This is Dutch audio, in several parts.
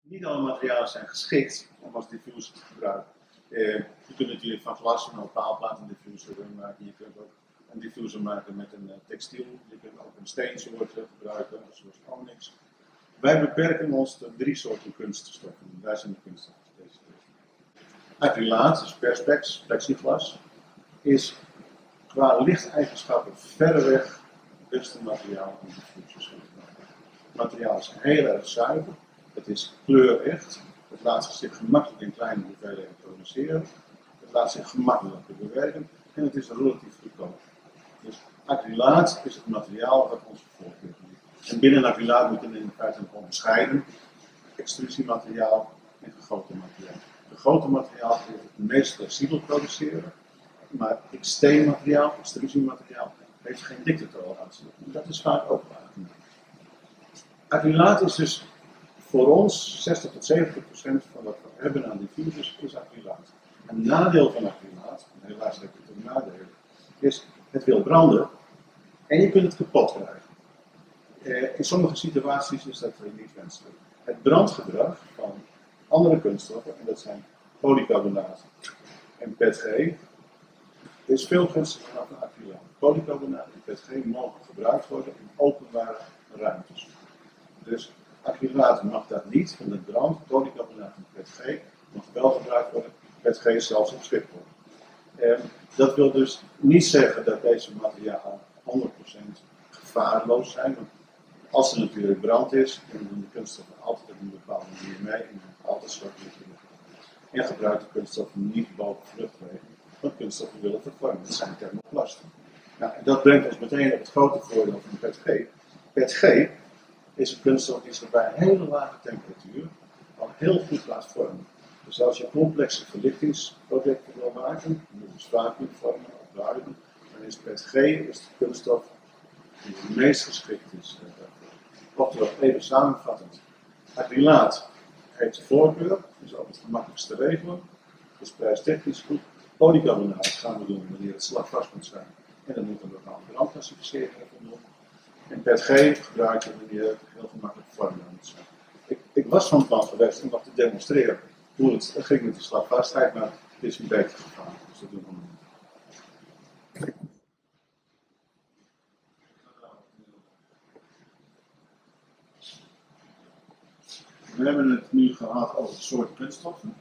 Niet alle materialen zijn geschikt om als diffuser te gebruiken. Je kunt natuurlijk van glas een opaalplaat een diffuser maken. Je kunt ook een diffuser maken met een textiel. Je kunt ook een steensoort gebruiken, zoals onyx. Wij beperken ons tot 3 soorten kunststoffen. Daar zijn de kunststoffen gespecialiseerd. Acrylaat, dus perspex, plexiglas, is qua lichteigenschappen verreweg het beste materiaal om diffusers te gebruiken. Het materiaal is heel erg zuiver. Het is kleurecht. Het laat zich gemakkelijk in kleine hoeveelheden produceren. Het laat zich gemakkelijk bewerken. En het is relatief goedkoop. Dus acrylaat is het materiaal dat onze voorkeur heeft. En binnen acrylaat moet je in feite nog onderscheiden. Extrusiemateriaal en gegoten materiaal. Gegoten materiaal is het meest flexibel produceren. Maar XT-materiaal, extrusiemateriaal, heeft geen diktetolerantie. Dat is vaak ook waar. Acrylaat is dus voor ons 60 tot 70% van wat we hebben aan diffusers is acrylaat. Een nadeel van acrylaat, en helaas heb ik het nadeel, is het wil branden en je kunt het kapot krijgen. In sommige situaties is dat niet wenselijk. Het brandgedrag van andere kunststoffen, en dat zijn polycarbonaat en PETG, is veel gunstiger dan acrylaat. Polycarbonaat en PETG mogen gebruikt worden in openbare ruimtes. Dus acrylaat mag dat niet, van het brand. Polycarbonaat en PETG mag wel gebruikt worden. PETG is zelfs op Schiphol. Dat wil dus niet zeggen dat deze materialen 100% gevaarloos zijn. Want als er natuurlijk brand is, dan doen de kunststoffen altijd op een bepaalde manier mee en altijd zwart licht. En gebruikt de kunststoffen niet boven vluchtwegen, want kunststoffen willen vervormen. Dat zijn thermoplasten. Nou, en dat brengt ons meteen op het grote voordeel van PETG. PETG is een kunststof die zich bij een hele lage temperatuur al heel goed laat vormen. Dus als je complexe verlichtingsprojecten wil maken, dus vacuümvormen of buigen, dan is PETG de kunststof die het meest geschikt is daarvoor. Oftewel, even samenvattend. Acrylaat heeft de voorkeur, is ook het gemakkelijkste te regelen, is prijstechnisch goed. Polycarbonaat gaan we doen wanneer het slagvast moet zijn. En dan moet een bepaalde brandclassificering ervan doen. En PETG gebruik je wanneer het heel gemakkelijk vormbaar moet zijn. Ik was van plan geweest om nog te demonstreren hoe het ging met de slagvastheid, maar het is een beetje gevaarlijk, dus dat doen we niet. We hebben het nu gehad over de soorten kunststoffen.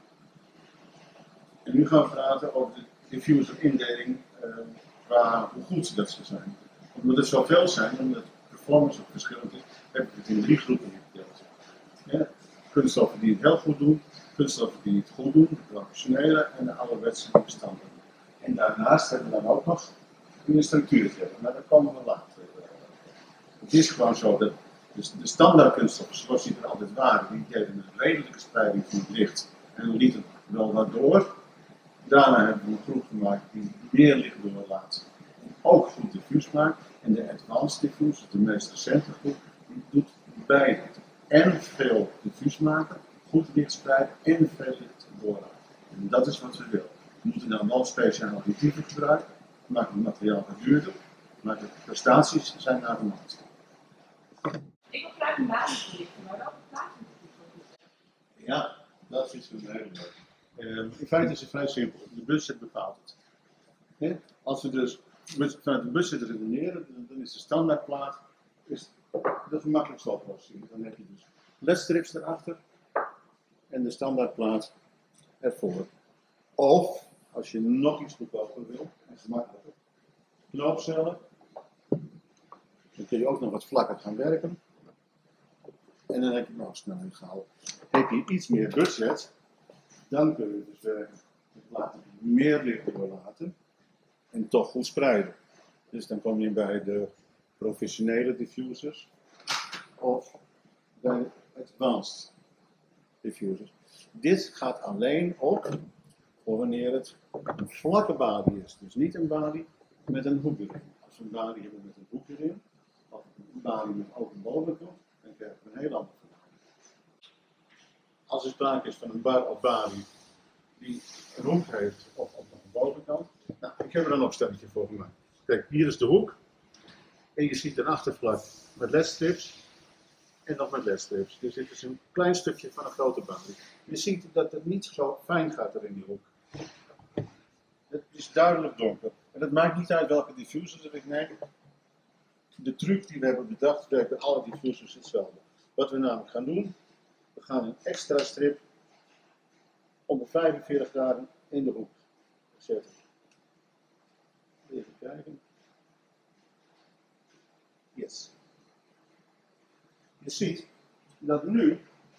En nu gaan we praten over de diffuser-indeling, hoe goed dat ze zijn. Omdat het zoveel zijn, omdat de performance ook verschillend is, heb ik het in 3 groepen gedeeld. Ja, kunststoffen die het heel goed doen, kunststoffen die het goed doen, de professionele en de ouderwetse bestanden. En daarnaast hebben we dan ook nog een structuur, maar daar komen we later. Het is gewoon zo dat de standaard kunststoffen, zoals die er altijd waren, die geven een redelijke spreiding van het licht en we lieten het wel wat door. Daarna hebben we een groep gemaakt die meer licht doorlaat en ook goed diffuus maakt. En de advanced diffuser, de meest recente groep, die doet beide. En veel diffuus maken, goed licht spreiden en veel licht doorlaten. En dat is wat we willen. We moeten dan wel speciale additieven gebruiken, maakt het materiaal wat duurder, maar de prestaties zijn naar de maat. Ik wil graag een basisverlichting, maar welke plaatsen moet ik? Ja, dat is een hele leuke. In feite is het vrij simpel. De budget bepaalt het. Als we dus vanuit de budget redeneren, dan is de standaardplaat de gemakkelijkste oplossing. Dan heb je dus ledstrips erachter en de standaardplaat ervoor. Of, als je nog iets goedkoper wil en gemakkelijker, knoopcellen. Dan kun je ook nog wat vlakker gaan werken. En dan heb je nog snelheid gehaald. Heb je iets meer budget, dan kun je dus werken met platen die meer licht doorlaten en toch goed spreiden. Dus dan kom je bij de professionele diffusers of bij advanced diffusers. Dit gaat alleen op voor wanneer het een vlakke balie is. Dus niet een balie met een hoek erin. Als we een balie hebben met een hoek erin, of een balie met open bovenkant, dan krijg je een heel ander verhaal. Als er sprake is van een bar of balie die een hoek heeft of op een bovenkant, nou, ik heb er een opstelletje voor gemaakt. Kijk, hier is de hoek en je ziet een achtervlak met ledstrips. en nog met ledstrips. Dus dit is een klein stukje van een grote balie. Je ziet dat het niet zo fijn gaat er in die hoek. Het is duidelijk donker. En het maakt niet uit welke diffusers ik neem. De truc die we hebben bedacht werkt bij alle diffusers hetzelfde. Wat we namelijk gaan doen, we gaan een extra strip om de 45 graden in de hoek zetten. Even kijken. Yes. Je ziet dat nu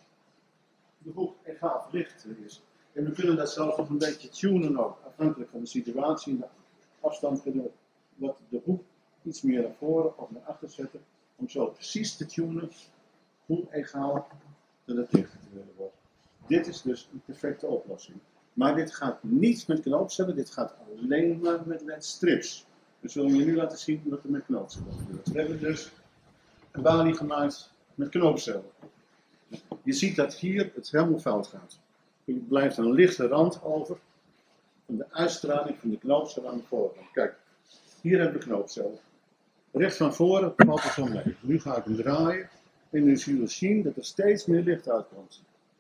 de hoek egaal verlicht is. En we kunnen dat zelfs nog een beetje tunen ook, afhankelijk van de situatie en de afstand kunnen we wat de hoek iets meer naar voren of naar achter zetten, om zo precies te tunen hoe egaal dat het licht wordt. Dit is dus een perfecte oplossing. Maar dit gaat niet met knoopcellen, dit gaat alleen maar met ledstrips. We zullen je nu laten zien wat er met knoopcellen gebeurt. We hebben dus een balie gemaakt met knoopcellen. Je ziet dat hier het helemaal fout gaat. Er blijft een lichte rand over van de uitstraling van de knoopcellen aan de voorkant. Kijk, hier hebben we knoopcellen. Recht van voren valt het zo mee. Nu ga ik hem draaien en nu zullen we zien dat er steeds meer licht uitkomt.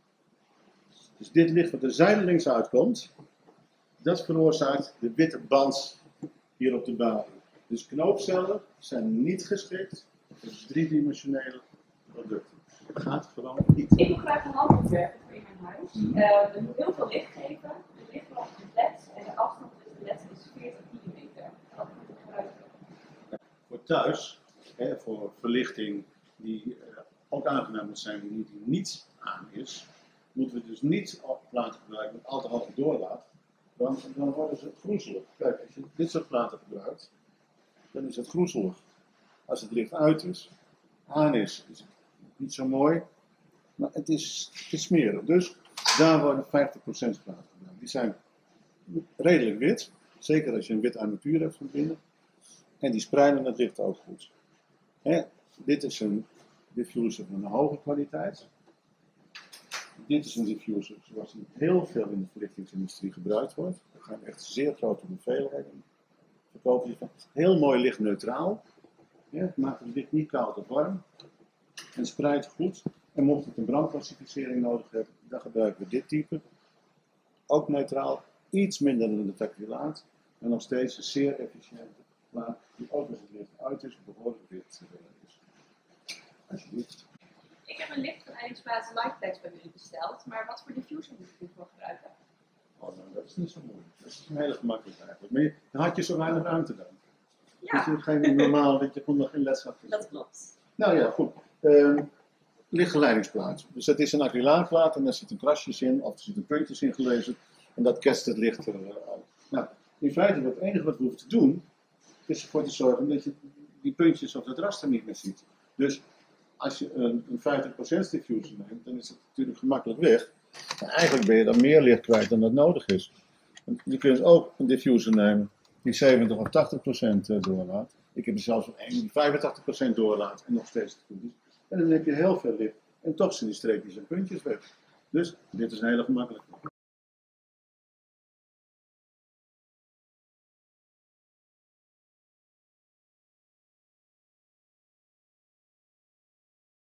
Dus dit licht wat er zijdelings uitkomt, dat veroorzaakt de witte band hier op de balie. Dus knoopcellen zijn niet geschikt voor driedimensionele producten. Dat gaat gewoon niet. Ik wil graag een lamp ontwerpen voor in mijn huis. Er moet heel veel licht geven. Het licht wordt op de led en de afstand tussen de led is 40 mm. Dat moet ik gebruiken. Voor thuis, voor verlichting die ook aangenaam moet zijn, die niet aan is, moeten we dus niet platen gebruiken met al te hoge doorlaat, want dan worden ze groezelig. Kijk, als je dit soort platen gebruikt, dan is het groezelig. Als het licht uit is, aan is het niet zo mooi, maar het is smerig. Dus daar worden 50% platen gebruikt. Die zijn redelijk wit, zeker als je een wit armatuur hebt van binnen. En die spreiden het licht ook goed. Dit is een diffuser van een hoge kwaliteit. Dit is een diffuser zoals die heel veel in de verlichtingsindustrie gebruikt wordt. Er gaan echt zeer grote hoeveelheden verkopen hiervan. Heel mooi lichtneutraal. Het maakt het licht niet koud of warm. En spreidt goed. En mocht het een brandclassificering nodig hebben, dan gebruiken we dit type. Ook neutraal, iets minder dan de tacrylaat. Maar nog steeds een zeer efficiënte plaat die ook als het licht uit is, behoorlijk wit is. Alsjeblieft. Ik heb een lichtverleidingsplaats Lightplex bij jullie besteld, maar wat voor diffuser moet ik hiervoor gebruiken? Oh, nou, dat is niet zo moeilijk. Dat is heel erg makkelijk eigenlijk. Maar dan had je zo weinig ruimte dan. Ja, Dat je geen normaal, dat je gewoon nog geen les had. dat klopt. Nou ja, goed. Lichtgeleidingsplaat. Dus dat is een acrylaatplaat en daar zitten krasjes in, of er zitten puntjes in gelezen. En dat kerst het licht uit. Nou, in feite, het enige wat we hoeven te doen, is ervoor te zorgen dat je die puntjes of dat raster niet meer ziet. Dus als je een 50% diffuser neemt, dan is het natuurlijk gemakkelijk weg. Maar eigenlijk ben je dan meer licht kwijt dan dat nodig is. Je kunt ook een diffuser nemen die 70 of 80% doorlaat. Ik heb er zelfs een die 85% doorlaat en nog steeds goed is. En dan heb je heel veel licht. En toch zijn die streepjes en puntjes weg. Dus dit is een hele gemakkelijke.